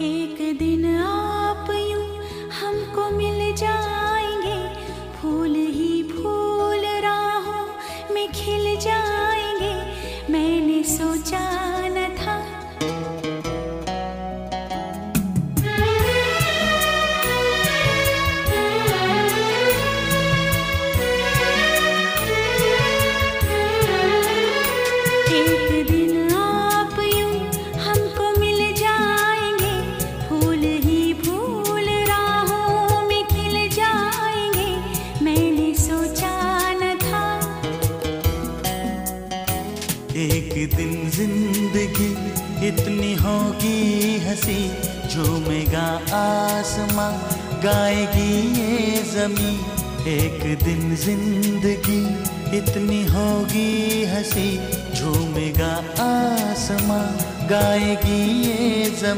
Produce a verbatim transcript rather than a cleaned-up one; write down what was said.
एक दिन आप यूं हमको मिल जाएंगे, फूल ही फूल राहों में खिल जाएंगे। मैंने सोचा न था एक दिन आप यूं हमको मिल जाएंगे, फूल ही फूल राहों में खिल जाएंगे। मैंने सोचा न था एक दिन जिंदगी इतनी होगी हंसी, झूमेगा आसमां गाएगी ये जमी। एक दिन जिंदगी इतनी होगी हंसी, झूमेगा आसमां गाएगी ये जमी।